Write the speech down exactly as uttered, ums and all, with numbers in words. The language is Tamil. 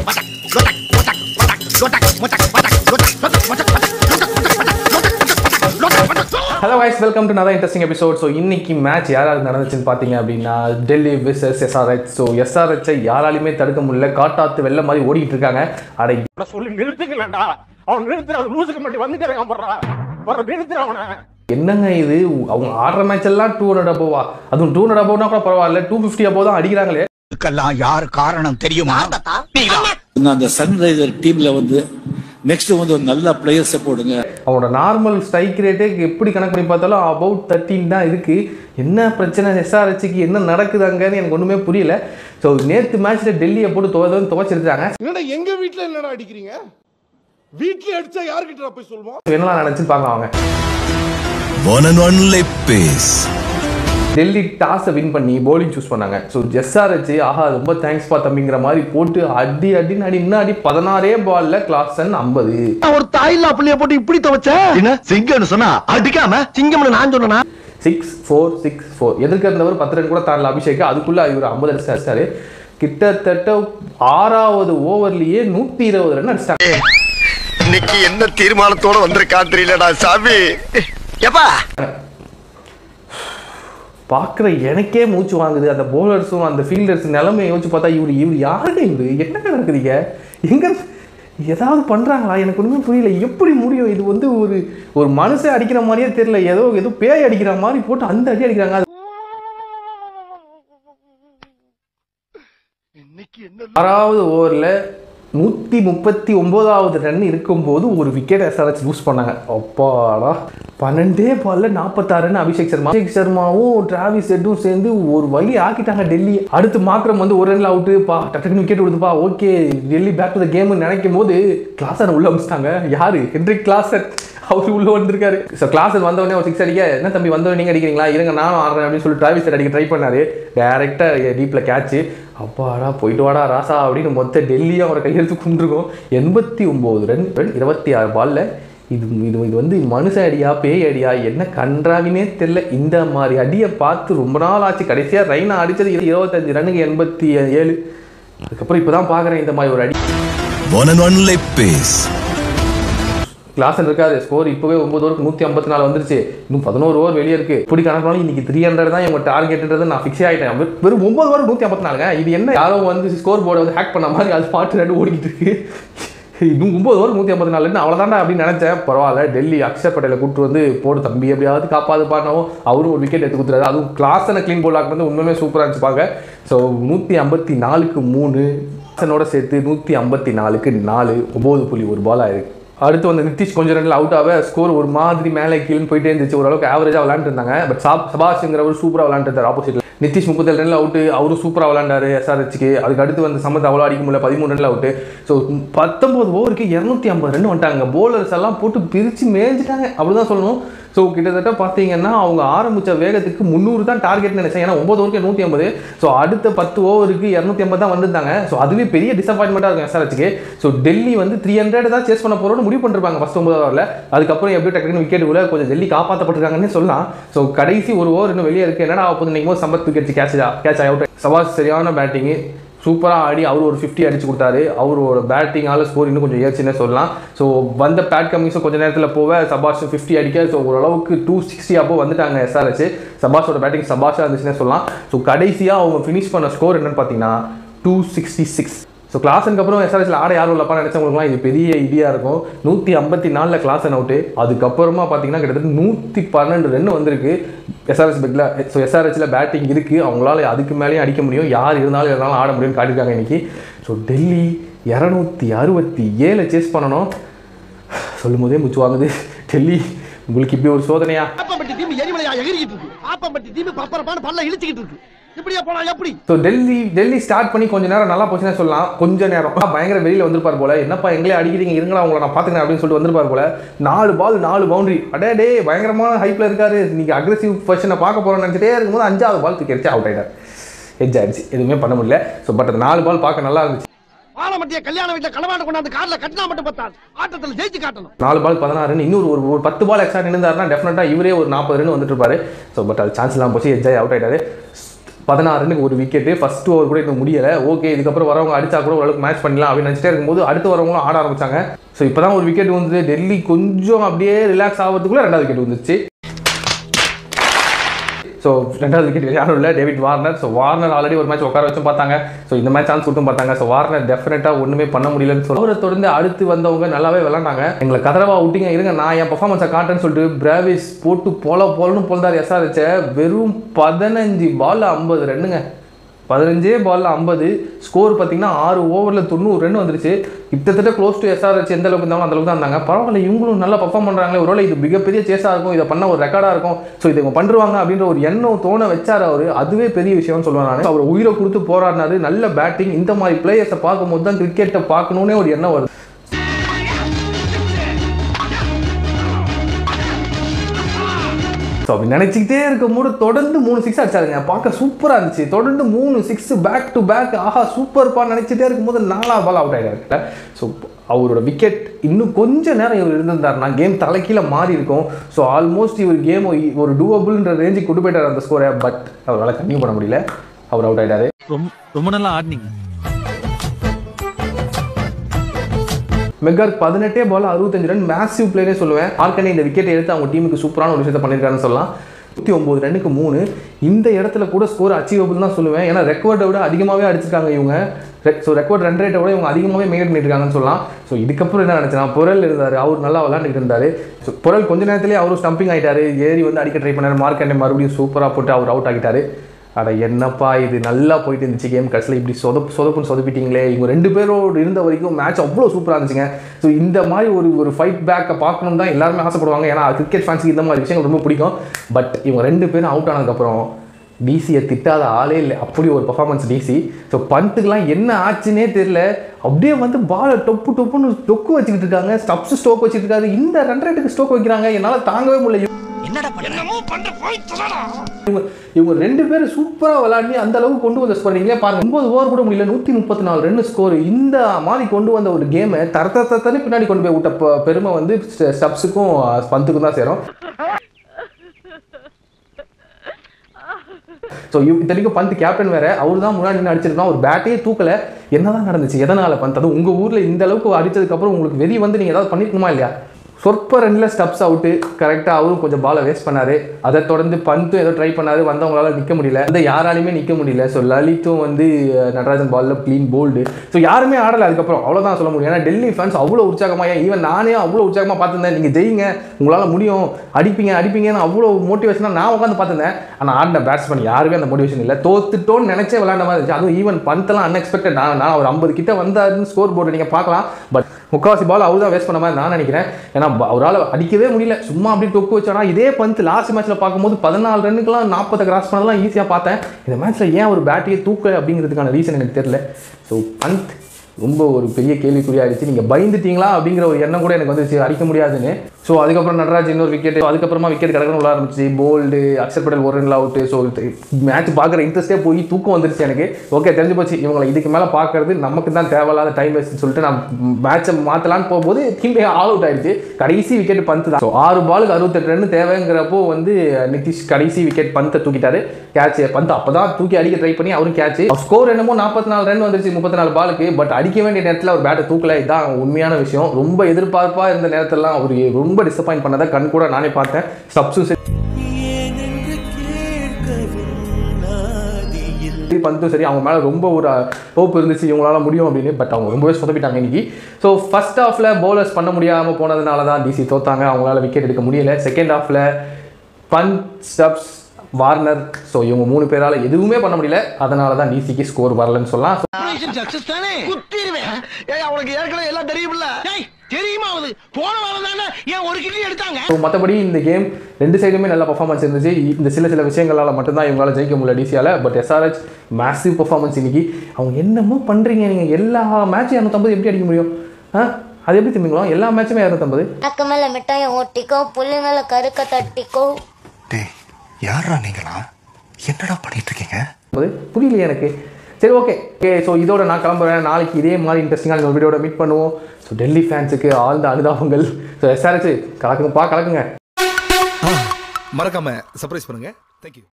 Hello guys, welcome to another interesting episode. So இன்னைக்கு மேட்ச் யாராருக்கு நடந்துச்சுன்னு பாத்தீங்க அப்படின்னா Delhi versus S R H. So S R H யாராலுமே தடுக்க முடியல, காட்டாத்து வெள்ள மாதிரி ஓடிட்டு இருக்காங்க. அட சொல்லி நிறுத்துங்களேடா, அவன் நிறுத்துற லூசுக்கு மட்டும் வந்துட்டே இருக்கான் போறா, வர நிறுத்துற அவனை. என்னங்க இது, அவங்க ஆடுற மேட்ச் எல்லாம் டூ ஹண்ட்ரட் அபோவா, அதுவும் டூ ஹண்ட்ரட் அபோவ்னா கூட பரவாயில்ல, டூ ஃபிஃப்டி அபோவ் தான் அடிக்கிறாங்களே. இதுக்கெல்லாம் யார் காரணம் தெரியுமா? அந்த சன்ரைசர் டீம்ல வந்து நெக்ஸ்ட் வந்து ஒரு நல்ல பிளேயர்ஸை போடுங்க. அவனோட நார்மல் ஸ்ட்ரைக் ரேட்டே எப்படி கணக்கு பண்ணி பார்த்தாலும் அபவுட் தேர்ட்டின் தான் இருக்கு. என்ன பிரச்சனை எஸ்ஆர்ஹெச்சுக்கு, என்ன நடக்குது அங்கன்னு எனக்கு ஒண்ணுமே புரியல. ஸோ நேற்று மேட்ச்ல டெல்லியை போட்டு துவச்சு துவச்சிருக்காங்க. என்னடா எங்க வீட்டுல என்னடா அடிக்கிறீங்க? வீட்டுல அடிச்சா யாருக்கிட்ட போய் சொல்லுவோம்? என்னலாம் நினைச்சு பார்க்கலாம் அவங்க. One and only pace. Delhi டாஸை வின் பண்ணி போலிங் சூஸ் பண்ணாங்க. ஸோ எஸ்ஆர்ஹெச் ஆஹா ரொம்ப தேங்க்ஸ் பா தம்பிங்கிற மாதிரி போட்டு அடி அடின்னு அடி இன்னும் அடி பதினாறே பால்ல கிளாசன் ஐம்பது. ஒரு தாயில்லா பிள்ளைய போட்டு இப்படி துவச்ச என்ன சிங்கம்னு சொன்னா அடிக்காம சிங்கம்னு நான் சொன்னா சிக்ஸ் ஃபோர் சிக்ஸ் ஃபோர் எதிர்க்க இருந்தவர் பத்து ரன் கூட தாண்டல அபிஷேக், அதுக்குள்ள இவர் ஐம்பது ரன் அடிச்சாரு. கிட்டத்தட்ட ஆறாவது ஓவர்லயே நூத்தி இருபது ரன் அடிச்சாங்க. இன்னைக்கு என்ன தீர்மானத்தோட வந்திருக்கா தெரியலடா சாமி. எப்பா பார்க்குற எனக்கே மூச்சு வாங்குது. அந்த போலர்ஸும் அந்த ஃபீல்டர்ஸ் நிலைமையை யோசிச்சு பார்த்தா இவர் இவர் யாருங்க இவர், என்ன நடக்குதுங்க, எங்க ஏதாவது பண்ணுறாங்களா, எனக்கு ஒன்றுமே புரியல. எப்படி முடியும் இது வந்து ஒரு ஒரு மனுஷன் அடிக்கிற மாதிரியே தெரியல, ஏதோ ஏதோ பேய் அடிக்கிற மாதிரி போட்டு அந்த அடி அடிக்கிறாங்க. ஆறாவது ஓவரில் நூற்றி முப்பத்தி ஒன்பதாவது ரன் இருக்கும்போது ஒரு விக்கெட் எஸ்ஆர்ஹெச் லூஸ் பண்ணாங்க. அப்பாடா, பன்னெண்டே பால்ல நாற்பத்தாறு ரன் அபிஷேக் சர்மா அபிஷேக் சர்மாவும் டிராவிஸ் ஹெட்டும் சேர்ந்து ஒரு வழி ஆக்கிட்டாங்க டெல்லி. அடுத்து மாத்திரம் வந்து ஒரு ரன்ல அவுட்டு பா, டக்குனு விக்கெட் கொடுத்துப்பா, okay Delhi back to the கேம்னு நினைக்கும் போது கிளாசன் உள்ள அமிச்சிட்டாங்க. யாரு, ஹென்ரிக் கிளாசன், அவர் உள்ள வந்திருக்காரு. ஸோ கிளாசன் வந்தவொடனே ஒரு சிக்ஸ் அடிக்க, என்ன தம்பி வந்தவொடனே நீங்க அடிக்கிறீங்களா, இருங்க நானும் ஆடுறேன் அப்படின்னு சொல்லி டிராவிஸ் ஹெட் அடிக்க ட்ரை பண்ணாரு. டேரக்டா டீப்ல கேட்ச், அப்பாடா போயிட்டு வாடா ராசா அப்படின்னு மொத்த டெல்லியும் அவரை கையெழுத்து கும்பிட்டுருக்கோம். எண்பத்தி ஒன்பது ரன் இருபத்தி ஆறு பால்ல. இது இது இது வந்து மனுஷ அடியா பேய் அடியா என்ன கன்றாவினே தெரியல. இந்த மாதிரி அடியை பார்த்து ரொம்ப நாள் ஆச்சு. கடைசியாக ரைனா அடிச்சது இருபத்தஞ்சு ரன்னுக்கு எண்பத்தி ஏழு. அதுக்கப்புறம் இப்போதான் பார்க்குறேன் இந்த மாதிரி ஒரு அடி. One and only pace. Klaasen இருக்காரு, ஸ்கோர் இப்போவே ஒன்பது ஓவருக்கு நூற்றி ஐம்பத்தி நாலு வந்துருச்சு, இன்னும் பதினோரு ஓவர் வெளியே இருக்கு. இப்படி கணக்காலும் இன்னைக்கு த்ரீ ஹண்ட்ரட் தான் இவங்க டார்கெட்ன்றது நான் ஃபிக்ஸே ஆகிட்டேன். வெறும் ஒன்பது ஓவர் நூற்றி ஐம்பத்தி நாலுங்க. இது என்ன யாரோ வந்து ஸ்கோர் போர்டை வந்து ஹேக் பண்ண மாதிரி அது பாட்டு ரெண்டு ஓடிக்கிட்டு இருக்கு. இன்னும் ஒன்பது ஓவர் நூற்றி ஐம்பத்தி நாலுன்னு அவ்வளோதாண்டா அப்படின்னு நினைச்சேன். பரவாயில்ல, டெல்லி அக்ஷர் பட்டேலை கூப்பிட்டு வந்து போட்டு தம்பி எப்படியாவது காப்பாது பாடவும் அவரும் ஒரு விக்கெட் எடுத்து கொடுத்துறாரு. அதுவும் கிளாஸனை கிளீன் போல் ஆக்குறது உண்மையுமே சூப்பராக இருந்துச்சுப்பாங்க. ஸோ நூற்றி ஐம்பத்தி நாலுக்கு மூணு கிளாஸனோட சேர்த்து நூற்றி ஐம்பத்தி நாலுக்கு நாலு ஒம்பது புள்ளி ஒரு பால் ஆயிருக்கு. அடுத்து வந்து நிதிஷ் கொஞ்சம் ரன்ல அவுட் ஆக ஸ்கோர் ஒரு மாதிரி மேலே கீழே போயிட்டே இருந்துச்சு. ஓரளவுக்கு ஆவரேஜாக விளாண்டு இருந்தாங்க. பட் சாப் சபாஷ்ங்கிறவர் சூப்பராக விளாண்டுருந்தார் ஆப்போசிட்ல. நிதிஷ் முப்பத்தேழு ரன்ல அவுட்டு, அவரும் சூப்பராக விளாண்டாரு எஸ்ஆர்ஹெச்சுக்கு. அதுக்கு அடுத்து வந்து சமத் அவ்வளோ அடிக்க முடியல, பதிமூணு ரன்ல அவுட்டு. ஸோ பத்தொன்பது ஓவருக்கு இரநூத்தி ஐம்பது ரன் வந்துட்டாங்க. போலர்ஸ் எல்லாம் போட்டு பிரித்து மேய்ஞ்சிட்டாங்க அப்படிதான் சொல்லணும். ஸோ கிட்டத்தட்ட பார்த்தீங்கன்னா அவங்க ஆரம்பித்த வேகத்துக்கு முந்நூறு தான் டார்கெட்னு நினைச்சேன். ஏன்னா ஒன்பது ஓவருக்கு நூற்றி ஐம்பது. ஸோ அடுத்த பத்து ஓவருக்கு இரநூத்தி ஐம்பது தான் வந்துருந்தாங்க. ஸோ அதுவே பெரிய டிசப்பாயின்மெண்ட்டாக இருக்கும் எஸ்ஆர்ஹெச்சுக்கு. ஸோ டெல்லி வந்து த்ரீ ஹண்ட்ரட் தான் சேஸ் பண்ண போகிறோம்னு முடிவு பண்ணிருப்பாங்க ஃபர்ஸ்ட் ஒன்பது ஓவரில். அதுக்கப்புறம் எப்படி டக்குனு விக்கெட் உள்ள கொஞ்சம் டெல்லி காப்பாற்றப்பட்டிருக்காங்கன்னு சொல்லலாம். ஸோ கடைசி ஒரு ஓவர் இன்னும் வெளியே இருக்குது. என்னடா அப்போது நினைக்கும் Sampath wicket catch catch out. சபாஷ் சரியான பேட்டிங்கு, சூப்பராக ஆடி அவர் ஒரு ஃபிஃப்டி அடிச்சு கொடுத்தாரு. அவரோட பேட்டிங்கால ஸ்கோர் இன்னும் கொஞ்சம் ஏச்சுன்னே சொல்லலாம். ஸோ வந்த பேட் கம்மிங்ஸும் கொஞ்சம் நேரத்தில் போக சபாஷ் ஃபிஃப்டி அடிக்க ஸோ ஓரளவுக்கு டூ சிக்ஸ்டி அப்போ வந்துட்டாங்க எஸ்ஆர்ஹெச். சபாஷோட பேட்டிங் சபாஷாக இருந்துச்சுன்னே சொல்லலாம். ஸோ கடைசியாக அவங்க ஃபினிஷ் பண்ண ஸ்கோர் என்னன்னு பார்த்தீங்கன்னா டூ சிக்ஸ்டி சிக்ஸ். ஸோ கிளாஸனுக்கு அப்புறம் எஸ்ஆர்ஹெச்சில் ஆட யாரும் இல்லப்பா நினச்சவங்களுக்குலாம் இது பெரிய இடியாக இருக்கும். நூற்றி ஐம்பத்தி நாலில் கிளாஸன் அவுட்டு. அதுக்கப்புறமா பார்த்தீங்கன்னா கிட்டத்தட்ட நூற்றி பன்னெண்டு ரன் வந்திருக்கு எஸ்ஆர்ஹெச் பெக்கில். ஸோ எஸ்ஆர்ஹெச்சில் பேட்டிங் இருக்குது, அவங்களால அதுக்கு மேலேயும் அடிக்க முடியும், யார் இருந்தாலும் இருந்தாலும் ஆட முடியும்னு காட்டியிருக்காங்க இன்னைக்கு. ஸோ டெல்லி இரநூத்தி அறுபத்தி ஏழு சேஸ் பண்ணணும். சொல்லும் போதே முச்சு வாங்குது. டெல்லி உங்களுக்கு இப்படி ஒரு சோதனையா? டெல்லி டெல்லி ஸ்டார்ட் பண்ணி கொஞ்ச நேரம் நல்லா போச்சுன்னா சொல்லலாம். கொஞ்ச நேரம் பயங்கர வெளியில வந்திருப்பார் போல, என்னப்பா எங்களே அடிக்கிறீங்க இருங்களா உங்களை நான் பாத்துக்கிறேன் அப்படின்னு சொல்லிட்டு வந்திருப்பார் போல. நாலு பால் நாலு பவுண்டரி, அடே டே பயங்கரமான ஹைப்ல இருக்காரு, நீங்க அக்ரெசிவ் பொசிஷனை பார்க்க போறோம்னு நினைச்சிட்டே இருக்கும்போது அஞ்சாவது பால் தூக்கி அடிச்சு அவுட் ஆயிட்டார். எட்ஜ் ஆயிடுச்சு, எதுவுமே பண்ண முடியல. ஸோ பட் அந்த நாலு பால் பார்க்க நல்லா இருந்துச்சு. கல்யாண வீட்டுல களவாண்டு கொண்டாந்து கார்ல கட்டினா மட்டும் பத்தாது, ஆட்டத்துல ஜெயிச்சு காட்டணும். நாலு பால் பதினாறு ரன், இன்னொரு ஒரு பத்து பால் எக்ஸ்ட்ரா நின்றாருன்னா டெஃபினட்டா இவரே ஒரு நாற்பது ரன் வந்துட்டு இருப்பாரு. ஸோ பட் அது சான்ஸ் இல்லாமல் போச்சு, எட்ஜ் ஆகி அவுட் ஆயிட்டாரு. பதினாறு ரன்னுக்கு ஒரு விக்கெட்டு. ஃபர்ஸ்ட் ஓவர் கூட இன்னும் முடியலை. ஓகே, இதுக்கப்புறம் வரவங்க அடிச்சா கூட ஓரளவுக்கு மேட்ச் பண்ணலாம் அப்படின்னு நினச்சிட்டே இருக்கும்போது அடுத்து வரவங்களும் ஆட ஆரம்பிச்சாங்க. ஸோ இப்போ தான் ஒரு விக்கெட் வந்து டெல்லி கொஞ்சம் அப்படியே ரிலாக்ஸ் ஆகிறதுக்குள்ளே ரெண்டாவது விக்கெட் வந்துச்சு. ஸோ ரெண்டாவது விக்கெட் யாரும் இல்லை, David Warner. So Warner already ஒரு மேட்ச் உட்கார வச்சும் பார்த்தாங்க. ஸோ இந்த மேட்ச் சான்ஸ் கொடுத்தும் பார்த்தாங்க. ஸோ வார்னர் டெஃபினட்டாக ஒன்றுமே பண்ண முடியலன்னு சொல்லி அவரை தொடர்ந்து அடுத்து வந்தவங்க நல்லாவே விளாண்டாங்க. எங்களை கதறவா விட்டிங்க, இருங்க நான் என் பர்ஃபார்மன்ஸை காட்டுறேன்னு சொல்லிட்டு பிராவிஸ் போட்டு போல போலன்னு போல்தார் எஸ்ஆர்ஹெச்ச. வெறும் பதினஞ்சு பால் ஐம்பது ரன்னுங்க. பதினஞ்சே பாலில் ஐம்பது. ஸ்கோர் பார்த்தீங்கன்னா ஆறு ஓவரில் தொண்ணூறு ரன் வந்துருச்சு. கிட்டத்தட்ட க்ளோஸ் டு எஸ்ஆர்ஹெச் எந்த அளவுக்கு இருந்தாலும் அந்த அளவுக்கு தான் இருந்தாங்க. பரவாயில்ல, இவங்களும் நல்லா பர்ஃபார்ம் பண்ணுறாங்களே, ஒருவேளை இது மிகப்பெரிய சேஸாக இருக்கும், இதை பண்ண ஒரு ரெக்கார்டாக இருக்கும், ஸோ இதை இவங்க பண்ணுவாங்க அப்படின்ற ஒரு எண்ணம் தோண வச்சார் அவர். அதுவே பெரிய விஷயம்னு சொல்லுவேன் நான். அவர் உயிரை கொடுத்து போராடினாரு. நல்ல பேட்டிங். இந்த மாதிரி பிளேயர்ஸை பார்க்கும்போது தான் கிரிக்கெட்டை பார்க்கணுன்னே ஒரு எண்ணம் வருது. ஸோ அப்படி நினச்சிக்கிட்டே இருக்கும்போது தொடர்ந்து மூணு சிக்ஸ் அடிச்சாருங்க. பார்க்க சூப்பராக இருந்துச்சு. தொடர்ந்து மூணு சிக்ஸ் பேக் டு பேக். ஆஹா சூப்பர்ப்பா நினச்சிட்டே இருக்கும்போது நாலா பால் அவுட் ஆகிட்டாரு. ஸோ அவரோட விக்கெட் இன்னும் கொஞ்சம் நேரம் இவர் இருந்திருந்தாருன்னா கேம் தலைக்கீழ மாறி இருக்கும். ஸோ ஆல்மோஸ்ட் இவர் கேம் ஒரு டூவபிள்ன்ற ரேஞ்சுக்கு கொண்டு போயிட்டார் அந்த ஸ்கோரை. பட் அவரால் கன்டினியூ பண்ண முடியல. அவர் அவுட் ஆகிட்டாரு. ரொம்ப நல்லா ஆடினீங்க. மெகார் பதினெட்டே பால் அறுபத்தஞ்சு ரன், மேசிவ் பிளேனே சொல்லுவேன். மார்க்கனே இந்த விக்கெட்டை எடுத்து அவங்க டீமுக்கு சூப்பரான ஒரு விஷயத்தை பண்ணியிருக்காருன்னு சொல்லலாம். நூற்றி ஒம்பது ரன்னுக்கு மூணு. இந்த இடத்துல கூட ஸ்கோர் அச்சீவபிள் தான் சொல்லுவேன். ஏன்னா ரெக்கார்டை விட அதிகமாகவே அடிச்சிருக்காங்க இவங்க. ஸோ ரெக்கார்ட் ரன் ரேட்டை விட இவங்க அதிகமாகவே மெயின்டைன் பண்ணியிருக்காங்கன்னு சொல்லலாம். ஸோ இதுக்கப்புறம் என்ன நினச்சேன்னா, பொருள் இருந்தார், அவர் நல்லா விளாண்டுட்டு இருந்தார். ஸோ பொருள் கொஞ்ச நேரத்திலேயே அவரும் ஸ்டம்பிங் ஆகிட்டார். ஏறி வந்து அடிக்க ட்ரை பண்ணார். மார்க்கனே மறுபடியும் சூப்பராக போட்டு அவர் அவுட் ஆகிட்டார். அட என்னப்பா இது நல்லா போயிட்டு இருந்துச்சு கேம், கடைசியில் இப்படி சொதப்பு சொதப்புன்னு சொதப்பிட்டீங்களே. இவங்க ரெண்டு பேரோடு இருந்த வரைக்கும் மேட்ச் அவ்வளோ சூப்பராக இருந்துச்சுங்க. ஸோ இந்த மாதிரி ஒரு ஒரு ஃபைட் பேக்கை பார்க்கணும் தான் எல்லாருமே ஆசைப்படுவாங்க. ஏன்னா கிரிக்கெட் ஃபேன்ஸுக்கு இந்த மாதிரி விஷயங்கள் ரொம்ப பிடிக்கும். பட் இவங்க ரெண்டு பேரும் அவுட் ஆனதுக்கப்புறம் டிசியை திட்டாத ஆளே இல்லை. அப்படி ஒரு பர்ஃபார்மன்ஸ் டிசி. ஸோ பண்ட்டுக்கெலாம் என்ன ஆச்சுன்னே தெரியல. அப்படியே வந்து பாலை டொப்பு டொப்புன்னு டொக்கு வச்சுக்கிட்டு இருக்காங்க. ஸ்டப்ஸ் ஸ்டோக் வச்சுட்டு இருக்காரு. இந்த ரன் ரேட்டுக்கு ஸ்டோக் வைக்கிறாங்க. என்னால் தாங்கவே முடியல. இவங்க ரெண்டு பேரும் சூப்பராக விளையாடி அந்த அளவுக்கு கொண்டு வந்த ஸ்கோர் நீங்களே பாருங்க. ஒன்பது ஓவர் கூட முடியல, நூற்றி முப்பத்தி நாலு ரன் ஸ்கோர். இந்த மாதிரி கொண்டு வந்த ஒரு கேமை தர தரத்தனி பின்னாடி கொண்டு போய் விட்ட பெருமை வந்து ஸ்டப்ஸுக்கும் பந்துக்கும் தான் சேரும். ஸோ இத்தனைக்கும் பந்த் கேப்டன் வேற, அவர் தான் முன்னாடி நின்று அடிச்சிருக்கோம். ஒரு பேட்டையே தூக்கல. என்னதான் நடந்துச்சு, எதனால பந்த்? அது உங்கள் ஊரில் இந்த அளவுக்கு அடித்ததுக்கப்புறம் உங்களுக்கு வெறி வந்து நீங்கள் ஏதாவது பண்ணிருக்கணுமா இல்லையா? சொற்ப ரன்னில் ஸ்டப்ஸ் அவுட்டு. கரெக்டாக அவரும் கொஞ்சம் பாலை வேஸ்ட் பண்ணார். அதை தொடர்ந்து பந்தும் ஏதோ ட்ரை பண்ணார். வந்தவங்களால நிற்க முடியல. அந்த யாராலையுமே நிற்க முடியல. ஸோ லலித்தும் வந்து நடராஜன் பாலில் க்ளீன் போல்டு. ஸோ யாருமே ஆடலை அதுக்கப்புறம். அவ்வளோதான் சொல்ல முடியும். ஏன்னா டெல்லி ஃபேன்ஸ் அவ்வளோ உற்சாகமாக, ஈவன் நானே அவ்வளோ உற்சாகமாக பார்த்துருந்தேன். நீங்கள் ஜெயிங்க, உங்களால் முடியும், அடிப்பீங்க அடிப்பீங்கன்னு அவ்வளோ மோட்டிவேஷனாக நான் உட்காந்து பார்த்துருந்தேன். ஆனால் ஆடின பேட்ஸ்மேன் யாருமே அந்த மோட்டிவேஷன் இல்லை. தோத்துட்டோன்னு நினச்சே விளையாண்ட மாதிரி இருந்துச்சு. அதுவும் ஈவன் பந்தெல்லாம் அன்எக்ஸ்பெக்டட். நான் நான் ஒரு ஐம்பது கிட்ட வந்தாருன்னு ஸ்கோர் போர்டு நீங்கள் பார்க்கலாம். பட் முக்கால்வாசி பால் அவர் தான் வேஸ்ட் பண்ண மாதிரி நான் நினைக்கிறேன். ஏன்னா அவரால் அடிக்கவே முடியல. சும்மா அப்படி டொக்கு வச்சானா. இதே பந்த் லாஸ்ட் மேட்ச்சில் பார்க்கும்போது பதினாலு ரன்னுக்குலாம் நாற்பதை கிராஸ் பண்ணதெல்லாம் ஈஸியாக பார்த்தேன். இந்த மேட்ச்சில் ஏன் ஒரு பேட்டையே தூக்க அப்படிங்கிறதுக்கான ரீசன் எனக்கு தெரியல. ஸோ பந்த் ரொம்ப ஒரு பெரிய கேள்விக்குறியாகிடுச்சு. நீங்கள் பயந்துட்டீங்களா அப்படிங்கிற ஒரு எண்ணம் கூட எனக்கு வந்துச்சு, அடிக்க முடியாதுன்னு. ஸோ அதுக்கப்புறம் நடராஜ் இன்னொரு விக்கெட். அதுக்கப்புறமா விக்கெட் கிடக்கணும் விளாட ஆரம்பிச்சு. போல்டு, அக்ஷர் பட்டேல் ஒரு ரன்ல அவுட்டு. ஸோ மேட்ச் பார்க்குற இன்ட்ரெஸ்ட்டே போய் தூக்கம் வந்துருச்சு எனக்கு. ஓகே, தெரிஞ்சு போச்சு இவங்களை இதுக்கு மேலே பார்க்கறது நமக்கு தான் தேவையில்லாத டைம் வேஸ்ட்னு சொல்லிட்டு நான் மேட்சை மாற்றலான்னு போகும்போது டீம் ஆல் அவுட் ஆயிடுச்சு. கடைசி விக்கெட் பந்த் தான். ஸோ ஆறு பாலுக்கு அறுபத்தெட்டு ரன் தேவைங்கிறப்போ வந்து நிதிஷ் கடைசி விக்கெட் பந்தை தூக்கிட்டாரு. கேட்ச் பந்த் அப்போ தான் தூக்கி அடிக்க ட்ரை பண்ணி அவரும் கேட்ச். ஸ்கோர் என்னமோ நாற்பத்தி நாலு ரன் வந்துருச்சு முப்பத்தி நாலு பாலுக்கு. பட் அடிக்க வேண்டிய நேரத்தில் அவர் பேட்டை தூக்கல. இதுதான் உண்மையான விஷயம். ரொம்ப எதிர்பார்ப்பாக இருந்த நேரத்திலாம் அவர் ரொம்ப டிசப்பாயிண்ட் பண்ணதை கண் கூட நானே பார்த்தேன். ஸ்டப்ஸும் பந்தும் சரி, அவங்க மேலே ரொம்ப ஒரு ஹோப் இருந்துச்சு இவங்களால முடியும் அப்படின்னு. பட் அவங்க ரொம்பவே சொதப்பிட்டாங்க இன்னைக்கு. ஸோ ஃபர்ஸ்ட் ஹாஃபில் பவுலர்ஸ் பண்ண முடியாமல் போனதுனால தான் டிசி தோத்தாங்க. அவங்களால விக்கெட் எடுக்க முடியல. செகண்ட் ஹாஃபில் பந்த், ஸ்டப்ஸ், வார்னர், ஸோ இவங்க மூணு பேரால் எதுவுமே பண்ண முடியல. அதனால தான் டிசிக்கு ஸ்கோர் வரலன்னு சொல்லலாம். மற்றபடி இந்த கேம் ரெண்டு சைடுமே நல்ல பர்ஃபார்மன்ஸ் இருந்துச்சு. இந்த சில சில விஷயங்களால் மட்டும்தான் இவங்களால ஜெயிக்க முடியல டிசியால். பட் எஸ்ஆர்ஹெச் மேசிவ் பர்ஃபார்மன்ஸ் இன்னைக்கு. அவங்க என்னமோ பண்ணுறீங்க நீங்கள், எல்லா மேட்சும் இரநூத்தம்பது எப்படி அடிக்க முடியும்? ஆ அது எப்படி திரும்பிங்களா? எல்லா மேட்சுமே இரநூத்தம்பது. அக்க மேல மிட்டாயை ஓட்டிக்கோ, புல்லு மேல கருக்க தட்டிக்கோ. யாரா நீங்களா? என்னடா பண்ணிட்டு இருக்கீங்க? புரியலையே எனக்கு. சரி, ஓகே ஓகே ஸோ இதோட நான் கிளம்புறேன். நாளைக்கு இதே மாதிரி இன்ட்ரெஸ்டிங்கான ஒரு வீடியோட மீட் பண்ணுவோம். ஸோ டெல்லி ஃபேன்ஸுக்கு ஆழ்ந்த அனுதாபங்கள். So SRH கலக்குங்கப்பா, கலக்குங்க. மறக்காம சர்ப்ரைஸ் பண்ணுங்க. தேங்க்யூ.